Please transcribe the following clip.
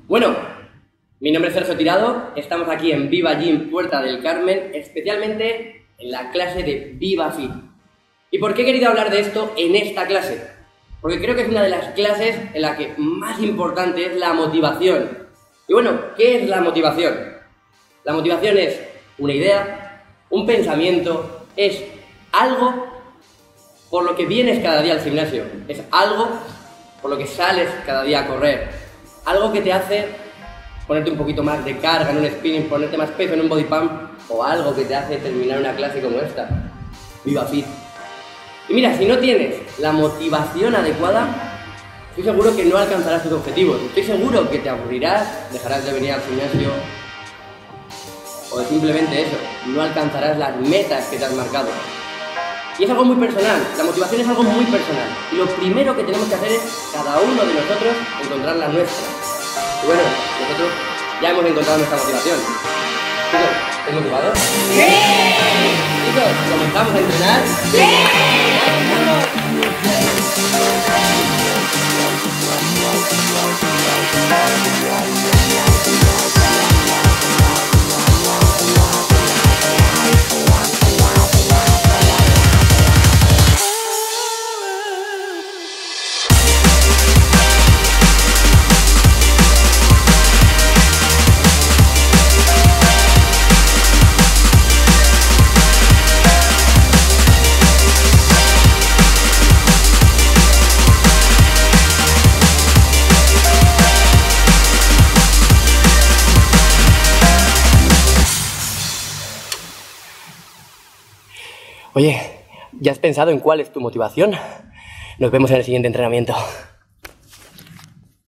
Bueno, mi nombre es Sergio Tirado, estamos aquí en Viva Gym Puerta del Carmen, especialmente en la clase de Viva Fit. ¿Y por qué he querido hablar de esto en esta clase? Porque creo que es una de las clases en la que más importante es la motivación. Y bueno, ¿qué es la motivación? La motivación es una idea, un pensamiento, es algo por lo que vienes cada día al gimnasio, es algo por lo que sales cada día a correr, algo que te hace ponerte un poquito más de carga en un spinning, ponerte más peso en un body pump, o algo que te hace terminar una clase como esta, Viva Fit. Y mira, si no tienes la motivación adecuada, estoy seguro que no alcanzarás tus objetivos, estoy seguro que te aburrirás, dejarás de venir al gimnasio, o simplemente eso, no alcanzarás las metas que te has marcado. Y es algo muy personal, la motivación es algo muy personal. Y lo primero que tenemos que hacer es, cada uno de nosotros, encontrar la nuestra. Y bueno, nosotros ya hemos encontrado nuestra motivación. Chicos, ¿estáis motivados? ¡Sí! Chicos, ¿comenzamos a entrenar? ¡Sí! Oye, ¿ya has pensado en cuál es tu motivación? Nos vemos en el siguiente entrenamiento.